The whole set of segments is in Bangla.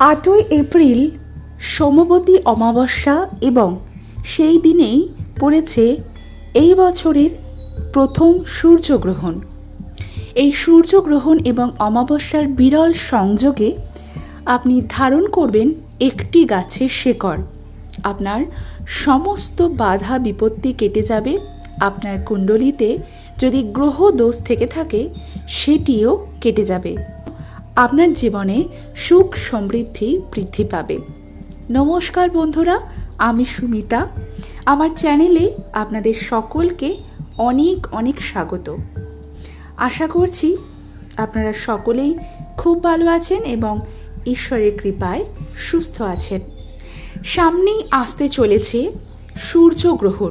8ই এপ্রিল সোমবতী অমাবস্যা এবং সেই দিনেই পড়েছে এই বছরের প্রথম সূর্যগ্রহণ। এই সূর্যগ্রহণ এবং অমাবস্যার বিরল সংযোগে আপনি ধারণ করবেন একটি গাছের শেকড়। আপনার সমস্ত বাধা বিপত্তি কেটে যাবে। আপনার কুণ্ডলিতে যদি গ্রহ দোষ থেকে থাকে সেটিও কেটে যাবে। আপনার জীবনে সুখ সমৃদ্ধি বৃদ্ধি পাবে। নমস্কার বন্ধুরা, আমি সুমিতা। আমার চ্যানেলে আপনাদের সকলকে অনেক অনেক স্বাগত। আশা করছি আপনারা সকলেই খুব ভালো আছেন এবং ঈশ্বরের কৃপায় সুস্থ আছেন। সামনেই আসতে চলেছে সূর্যগ্রহণ,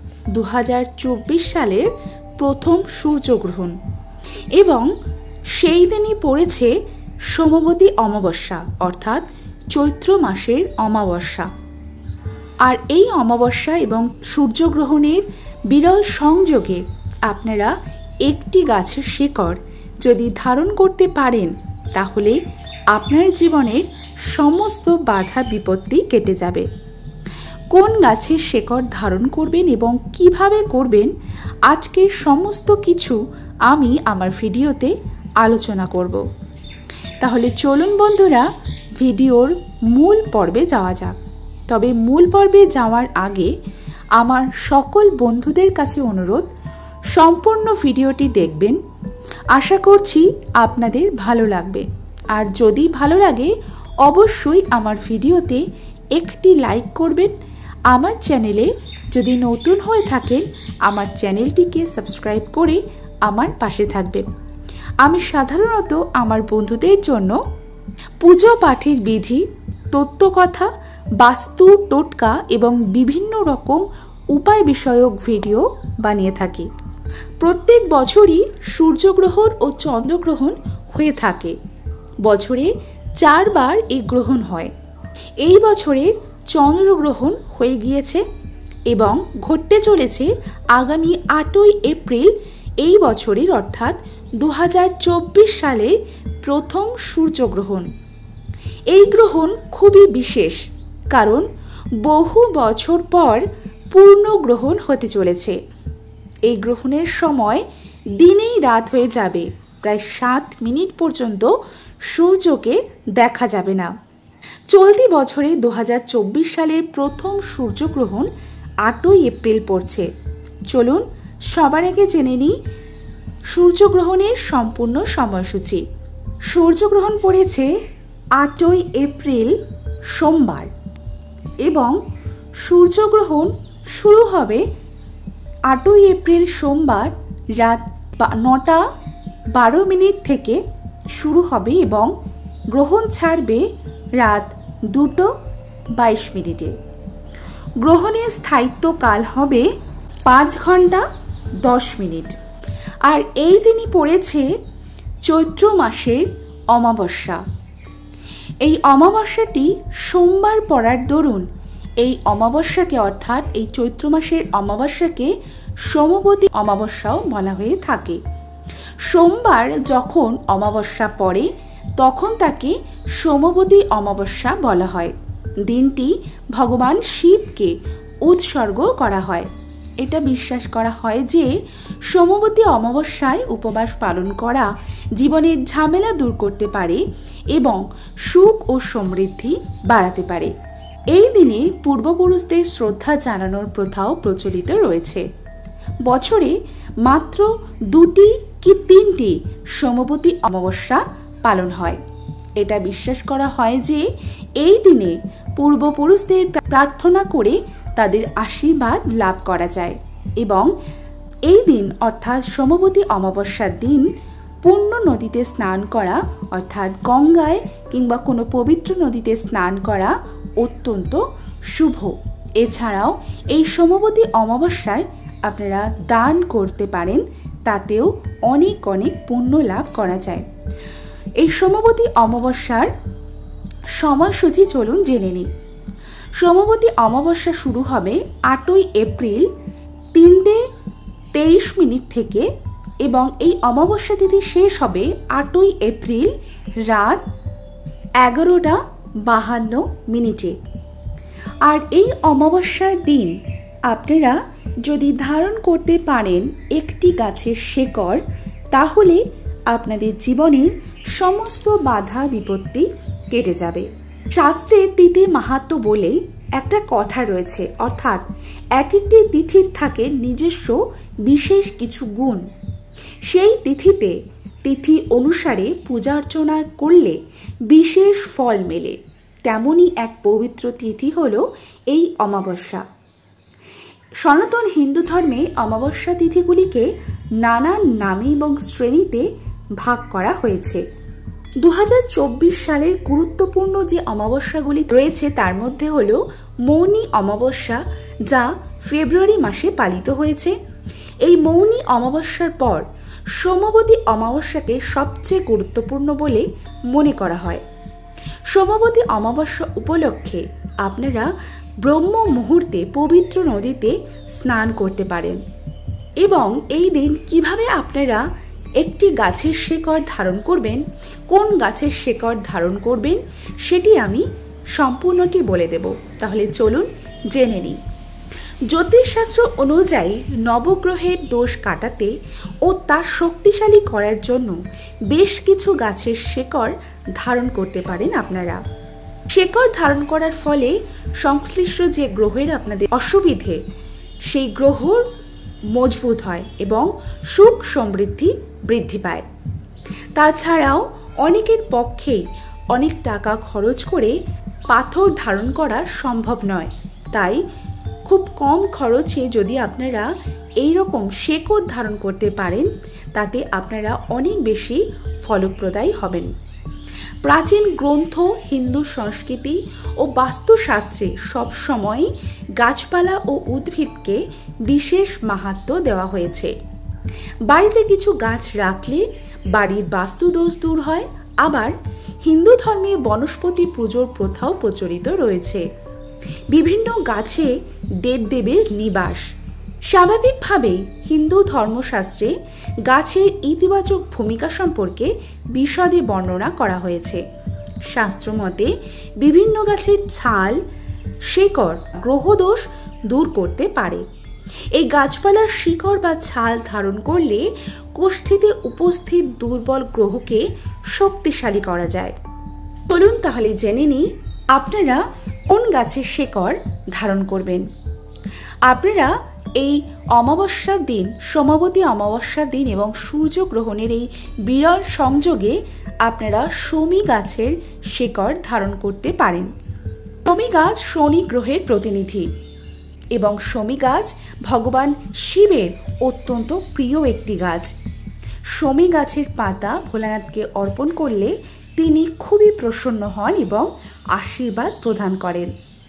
2024 সালের প্রথম সূর্যগ্রহণ এবং সেই দিনই পড়েছে সোমবতী অমাবস্যা, অর্থাৎ চৈত্র মাসের অমাবস্যা। আর এই অমাবস্যা এবং সূর্যগ্রহণের বিরল সংযোগে আপনারা একটি গাছের শেকড় যদি ধারণ করতে পারেন তাহলে আপনার জীবনের সমস্ত বাধা বিপত্তি কেটে যাবে। কোন গাছের শেকড় ধারণ করবেন এবং কিভাবে করবেন, আজকের সমস্ত কিছু আমি আমার ভিডিওতে আলোচনা করব। তাহলে চলুন বন্ধুরা, ভিডিওর মূল পর্বে যাওয়া যাক। তবে মূল পর্বে যাওয়ার আগে আমার সকল বন্ধুদের কাছে অনুরোধ, সম্পূর্ণ ভিডিওটি দেখবেন। আশা করছি আপনাদের ভালো লাগবে। আর যদি ভালো লাগে অবশ্যই আমার ভিডিওতে একটি লাইক করবেন। আমার চ্যানেলে যদি নতুন হয়ে থাকেন আমার চ্যানেলটিকে সাবস্ক্রাইব করে আমার পাশে থাকবেন। আমি সাধারণত আমার বন্ধুদের জন্য পুজো পাঠের বিধি, তত্ত্বকথা, বাস্তু টোটকা এবং বিভিন্ন রকম উপায় বিষয়ক ভিডিও বানিয়ে থাকি। প্রত্যেক বছরই সূর্যগ্রহণ ও চন্দ্রগ্রহণ হয়ে থাকে। বছরে 4 বার এই গ্রহণ হয়। এই বছরের চন্দ্রগ্রহণ হয়ে গিয়েছে এবং ঘটতে চলেছে আগামী 8ই এপ্রিল এই বছরের, অর্থাৎ 2024 সালের প্রথম সূর্যগ্রহণ। এই গ্রহণ খুবই বিশেষ, কারণ বহু বছর পর পূর্ণ গ্রহণ হতে চলেছে। এই গ্রহণের সময় দিনেই রাত হয়ে যাবে। প্রায় 7 মিনিট পর্যন্ত সূর্যকে দেখা যাবে না। চলতি বছরে 2024 সালের প্রথম সূর্যগ্রহণ 8ই এপ্রিল পড়ছে। চলুন সবার আগে জেনে নিই সূর্যগ্রহণের সম্পূর্ণ সময়সূচি। সূর্যগ্রহণ পড়েছে 8ই এপ্রিল সোমবার এবং সূর্যগ্রহণ শুরু হবে 8ই এপ্রিল সোমবার রাত 9টা 12 মিনিট থেকে শুরু হবে এবং গ্রহণ ছাড়বে রাত 2টো 22 মিনিটে। গ্রহণের স্থায়িত্ব কাল হবে 5 ঘন্টা 10 মিনিট। আর এই দিনই পড়েছে চৈত্র মাসের অমাবস্যা। এই অমাবস্যাটি সোমবার পড়ার দরুন এই অমাবস্যাকে, অর্থাৎ এই চৈত্র মাসের অমাবস্যাকে সোমবতী অমাবস্যাও বলা হয়ে থাকে। সোমবার যখন অমাবস্যা পড়ে তখন তাকে সোমবতী অমাবস্যা বলা হয়। দিনটি ভগবান শিবকে উৎসর্গ করা হয়। এটা বিশ্বাস করা হয় যে সোমবতী অমাবস্যায় উপবাস পালন করা জীবনের ঝামেলা দূর করতে পারে এবং সুখ ও সমৃদ্ধি বাড়াতে পারে। এই দিনে পূর্বপুরুষদের শ্রদ্ধা জানানোর প্রথাও প্রচলিত রয়েছে। বছরে মাত্র 2টি কি 3টি সোমবতী অমাবস্যা পালন হয়। এটা বিশ্বাস করা হয় যে এই দিনে পূর্বপুরুষদের প্রার্থনা করে তাদের আশীর্বাদ লাভ করা যায় এবং এই দিন, অর্থাৎ সোমবতী অমাবস্যার দিন, পূর্ণ নদীতে স্নান করা, অর্থাৎ গঙ্গায় কিংবা কোনো পবিত্র নদীতে স্নান করা অত্যন্ত শুভ। এছাড়াও এই সোমবতী অমাবস্যায় আপনারা দান করতে পারেন, তাতেও অনেক অনেক পুণ্য লাভ করা যায়। এই সোমবতী অমাবস্যার সময়সূচি চলুন জেনে নিই। সোমবতী অমাবস্যা শুরু হবে 8ই এপ্রিল 3টে 23 মিনিট থেকে এবং এই অমাবস্যা তিথি শেষ হবে 8ই এপ্রিল রাত 11টা 52 আর এই অমাবস্যার দিন আপনারা যদি ধারণ করতে পারেন একটি গাছের শেকড়, তাহলে আপনাদের জীবনের সমস্ত বাধা বিপত্তি কেটে যাবে। শাস্ত্রে তিথি মাহাত্ম্য বলে একটা কথা রয়েছে, অর্থাৎ এক একটি তিথির থাকে নিজস্ব বিশেষ কিছু গুণ। সেই তিথিতে তিথি অনুসারে পূজা অর্চনা করলে বিশেষ ফল মেলে। তেমনই এক পবিত্র তিথি হল এই অমাবস্যা। সনাতন হিন্দু ধর্মে অমাবস্যা তিথিগুলিকে নানান নামে এবং শ্রেণীতে ভাগ করা হয়েছে। 2024 সালের গুরুত্বপূর্ণ যে অমাবস্যাগুলি রয়েছে তার মধ্যে হল মৌনী অমাবস্যা, যা ফেব্রুয়ারি মাসে পালিত হয়েছে। এই মৌনী অমাবস্যার পর সোমবতী অমাবস্যাকে সবচেয়ে গুরুত্বপূর্ণ বলে মনে করা হয়। সোমবতী অমাবস্যা উপলক্ষে আপনারা ব্রহ্ম মুহূর্তে পবিত্র নদীতে স্নান করতে পারেন এবং এই দিন কিভাবে আপনারা একটি গাছের শেকড় ধারণ করবেন, কোন গাছের শেকড় ধারণ করবেন সেটি আমি সম্পূর্ণটি বলে দেব। তাহলে চলুন জেনে নিই। জ্যোতিষশাস্ত্র অনুযায়ী নবগ্রহের দোষ কাটাতে ও তা শক্তিশালী করার জন্য বেশ কিছু গাছের শেকড় ধারণ করতে পারেন আপনারা। শেকড় ধারণ করার ফলে সংশ্লিষ্ট যে গ্রহের আপনাদের অসুবিধে, সেই গ্রহ মজবুত হয় এবং সুখ সমৃদ্ধি বৃদ্ধি পায়। তাছাড়াও অনেকের পক্ষেই অনেক টাকা খরচ করে পাথর ধারণ করা সম্ভব নয়, তাই খুব কম খরচে যদি আপনারা এই রকম শেকড় ধারণ করতে পারেন, তাতে আপনারা অনেক বেশি ফলপ্রদায়ী হবেন। প্রাচীন গ্রন্থ, হিন্দু সংস্কৃতি ও বাস্তুশাস্ত্রে সবসময় গাছপালা ও উদ্ভিদকে বিশেষ মাহাত্ম্য দেওয়া হয়েছে। বাড়িতে কিছু গাছ রাখলে বাড়ির বাস্তুদোষ দূর হয়। আবার হিন্দু ধর্মে বনস্পতি পুজোর প্রথাও প্রচলিত রয়েছে। বিভিন্ন গাছে দেবদেবীর নিবাস। স্বাভাবিকভাবেই হিন্দু ধর্মশাস্ত্রে গাছের ইতিবাচক ভূমিকা সম্পর্কে বিশদে বর্ণনা করা হয়েছে। শাস্ত্রমতে বিভিন্ন গাছের ছাল, শেকড় গ্রহদোষ দূর করতে পারে। এই গাছপালার শিকড় বা ছাল ধারণ করলে কোষ্ঠীতে উপস্থিত দুর্বল গ্রহকে শক্তিশালী করা যায়। চলুন তাহলে জেনে নিই আপনারা কোন গাছের শেকড় ধারণ করবেন। আপনারা এই অমাবস্যার দিন, সোমবতী অমাবস্যার দিন এবং সূর্যগ্রহণের এই বিরল সংযোগে আপনারা শমী গাছের শেকড় ধারণ করতে পারেন। শমী গাছ শনি গ্রহের প্রতিনিধি এবং শমী গাছ ভগবান শিবের অত্যন্ত প্রিয় একটি গাছ। শমী গাছের পাতা ভোলানাথকে অর্পণ করলে তিনি খুবই প্রসন্ন হন এবং আশীর্বাদ প্রদান করেন।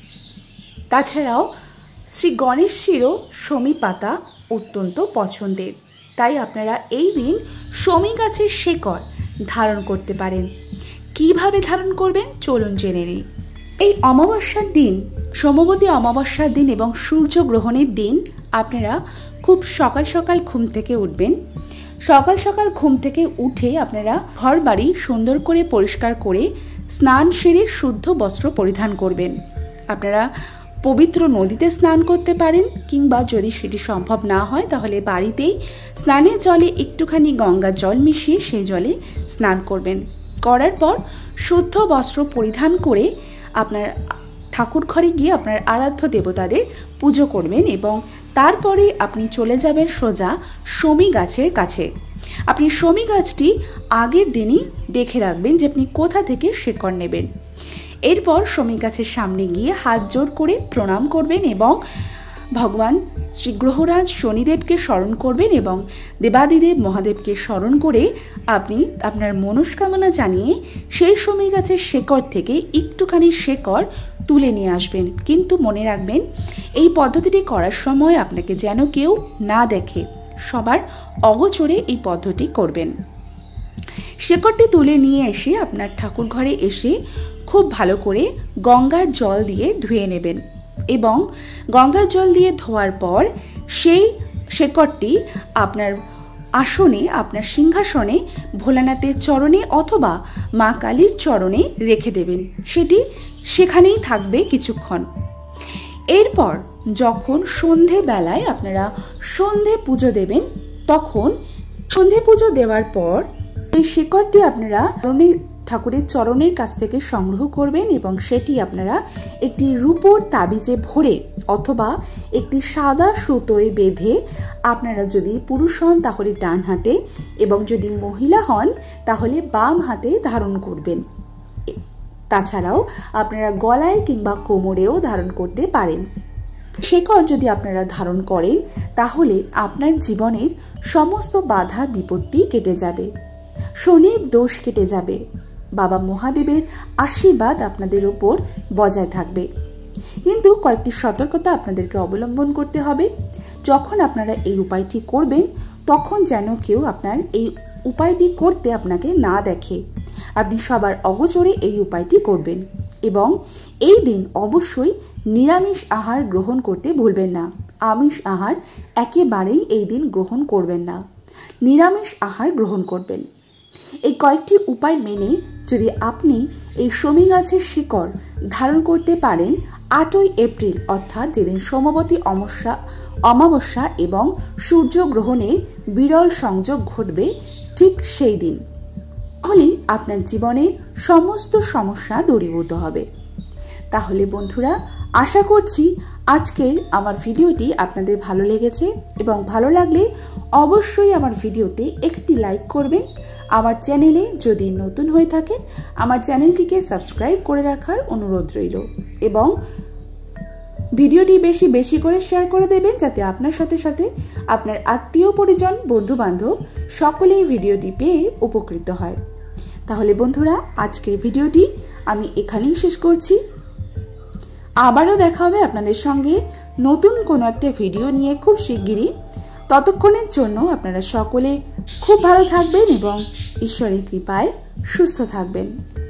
তাছাড়াও শ্রী গণেশেরও শমী পাতা অত্যন্ত পছন্দের, তাই আপনারা এই দিন শমী গাছের শেকড় ধারণ করতে পারেন। কিভাবে ধারণ করবেন চলুন জেনে নিই। এই অমাবস্যার দিন, সোমবতী অমাবস্যার দিন এবং সূর্যগ্রহণের দিন আপনারা খুব সকাল সকাল ঘুম থেকে উঠবেন। সকাল সকাল ঘুম থেকে উঠে আপনারা ঘর বাড়ি সুন্দর করে পরিষ্কার করে স্নান সেরে শুদ্ধ বস্ত্র পরিধান করবেন। আপনারা পবিত্র নদীতে স্নান করতে পারেন, কিংবা যদি সেটি সম্ভব না হয় তাহলে বাড়িতেই স্নানের জলে একটুখানি গঙ্গার জল মিশিয়ে সেই জলে স্নান করবেন। করার পর শুদ্ধ বস্ত্র পরিধান করে আপনার ঠাকুর ঘরে গিয়ে আপনার আরাধ্য দেবতাদের পুজো করবেন এবং তারপরে আপনি চলে যাবেন সোজা শমী গাছের কাছে। আপনি শমী গাছটি আগের দিনই দেখে রাখবেন যে আপনি কোথা থেকে শেকড় নেবেন। এরপর শমী গাছের সামনে গিয়ে হাত জোড় করে প্রণাম করবেন এবং ভগবান শ্রী গ্রহরাজ শনিদেবকে স্মরণ করবেন এবং দেবাদিদেব মহাদেবকে স্মরণ করে আপনি আপনার মনস্কামনা জানিয়ে সেই শমী গাছের শেকড় থেকে একটুখানি শেকড় তুলে নিয়ে আসবেন। কিন্তু মনে রাখবেন, এই পদ্ধতিটি করার সময় আপনাকে যেন কেউ না দেখে, সবার অগোচরে এই পদ্ধতি করবেন। শেকড়টি তুলে নিয়ে এসে আপনার ঠাকুর ঘরে এসে খুব ভালো করে গঙ্গার জল দিয়ে ধুয়ে নেবেন এবং গঙ্গার জল দিয়ে ধোয়ার পর সেই শেকড়টি আপনার আসনে, আপনার সিংহাসনে ভোলানাথের চরণে অথবা মা কালীর চরণে রেখে দেবেন। সেটি সেখানেই থাকবে কিছুক্ষণ। এরপর যখন সন্ধে বেলায় আপনারা সন্ধে পুজো দেবেন, তখন সন্ধে পুজো দেওয়ার পর এই শিকড়টি আপনারা ঠাকুরের চরণের কাছ থেকে সংগ্রহ করবেন এবং সেটি আপনারা একটি রূপোর তাবিজে ভরে অথবা একটি সাদা সুতোয় বেঁধে, আপনারা যদি পুরুষ হন তাহলে ডান হাতে এবং যদি মহিলা হন তাহলে বাম হাতে ধারণ করবেন। তাছাড়াও আপনারা গলায় কিংবা কোমরেও ধারণ করতে পারেন। শিকড় যদি আপনারা ধারণ করেন তাহলে আপনার জীবনের সমস্ত বাধা বিপত্তি কেটে যাবে, শনির দোষ কেটে যাবে, বাবা মহাদেবের আশীর্বাদ আপনাদের উপর বজায় থাকবে। কিন্তু কয়েকটি সতর্কতা আপনাদেরকে অবলম্বন করতে হবে। যখন আপনারা এই উপায়টি করবেন তখন যেন কেউ আপনার এই উপায়টি করতে আপনাকে না দেখে। আপনি সবার অগোচরে এই উপায়টি করবেন এবং এই দিন অবশ্যই নিরামিষ আহার গ্রহণ করতে ভুলবেন না। আমিষ আহার একেবারেই এই দিন গ্রহণ করবেন না, নিরামিষ আহার গ্রহণ করবেন। এই কয়েকটি উপায় মেনে যদি আপনি এই শমী গাছের শিকড় ধারণ করতে পারেন 8ই এপ্রিল অর্থাৎ যেদিন সোমবতী অমাবস্যা এবং সূর্যগ্রহণের বিরল সংযোগ ঘটবে ঠিক সেই দিন, তাহলেই আপনার জীবনের সমস্ত সমস্যা দূরীভূত হবে। তাহলে বন্ধুরা, আশা করছি আজকের আমার ভিডিওটি আপনাদের ভালো লেগেছে এবং ভালো লাগলে অবশ্যই আমার ভিডিওতে একটি লাইক করবেন। আমার চ্যানেলে যদি নতুন হয়ে থাকেন আমার চ্যানেলটিকে সাবস্ক্রাইব করে রাখার অনুরোধ রইল এবং ভিডিওটি বেশি বেশি করে শেয়ার করে দেবেন যাতে আপনার সাথে সাথে আপনার আত্মীয় পরিজন, বন্ধু বান্ধব সকলেই ভিডিওটি পেয়ে উপকৃত হয়। তাহলে বন্ধুরা, আজকের ভিডিওটি আমি এখানেই শেষ করছি। আবারও দেখা হবে আপনাদের সঙ্গে নতুন কোনো একটা ভিডিও নিয়ে খুব শিগগিরই। ততক্ষণের জন্য আপনারা সকলে খুব ভালো থাকবেন এবং ঈশ্বরের কৃপায় সুস্থ থাকবেন।